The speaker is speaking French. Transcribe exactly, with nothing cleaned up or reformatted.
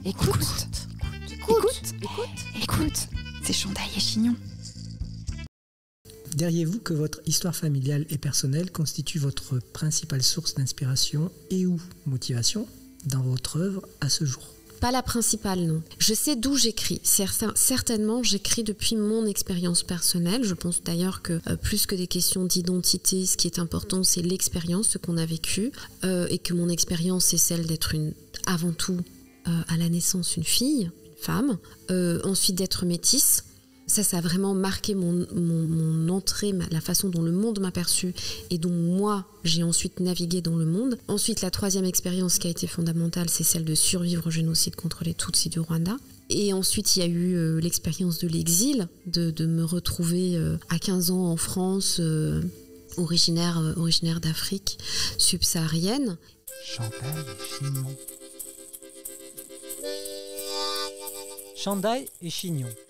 Écoute. Écoute. Écoute. Écoute. C'est Chandail et Chignon. Diriez-vous que votre histoire familiale et personnelle constitue votre principale source d'inspiration et ou motivation dans votre œuvre à ce jour? Pas la principale, non. Je sais d'où j'écris. Certain, certainement, j'écris depuis mon expérience personnelle. Je pense d'ailleurs que euh, plus que des questions d'identité, ce qui est important, c'est l'expérience, ce qu'on a vécu, euh, et que mon expérience, c'est celle d'être une, avant tout, euh, à la naissance, une fille, une femme, euh, ensuite d'être métisse. Ça, ça a vraiment marqué mon, mon, mon entrée, ma, la façon dont le monde m'a perçue et dont moi, j'ai ensuite navigué dans le monde. Ensuite, la troisième expérience qui a été fondamentale, c'est celle de survivre au génocide contre les Tutsis du Rwanda. Et ensuite, il y a eu euh, l'expérience de l'exil, de, de me retrouver euh, à quinze ans en France, euh, originaire, euh, originaire d'Afrique subsaharienne. Chandail et Chignon. Chandail et Chignon.